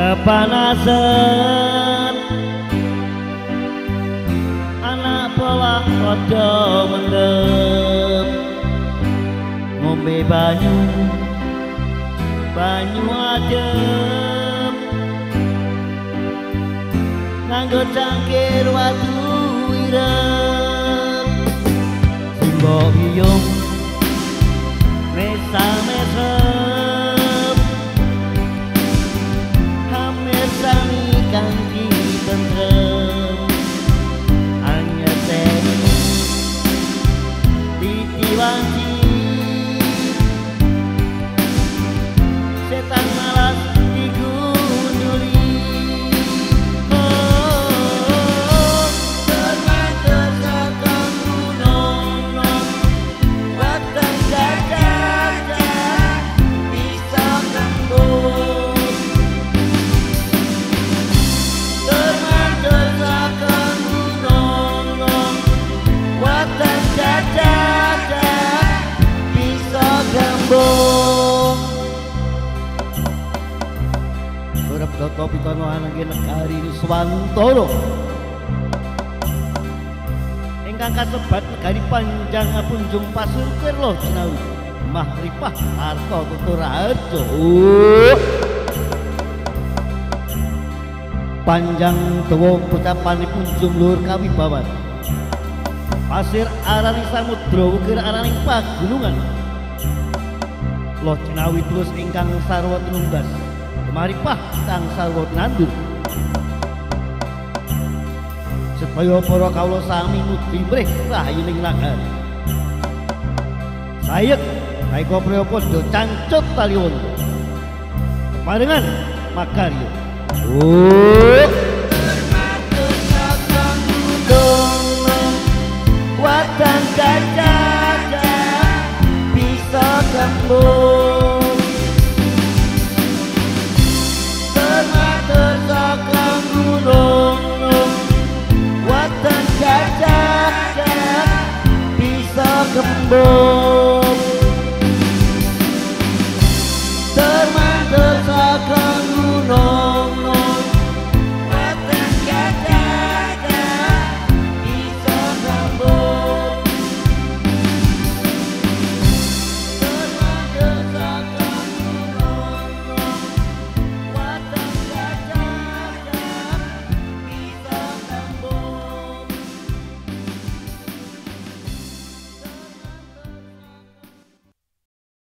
kepanasan anak polah padha mendem ngombe banyu adem nganggo cangkir watu ireng simbok biyung mesam-mesem hampir sami kanthi tentrem anyeten ditiwanci setan malas digunduli Toto Pitono Anangge Negari Nuswantoro ingkang kasebat negari Panjang Punjung Pasurkir Loh Jinawi Mahripah Harto Tuturaharjo Panjang dawa pocapanipun jumlur kawibawan pasir araning samudra ukir araning pagunungan Loh Jinawi terus ingkang sarwa tinunggas maripah kang sarwa nandur supaya para kawula sami mudi mrih rahayuning nagari sayek saika priya padha cancut taliwon parengan makarya watan gajah bisa kembung watan gajah bisa kembung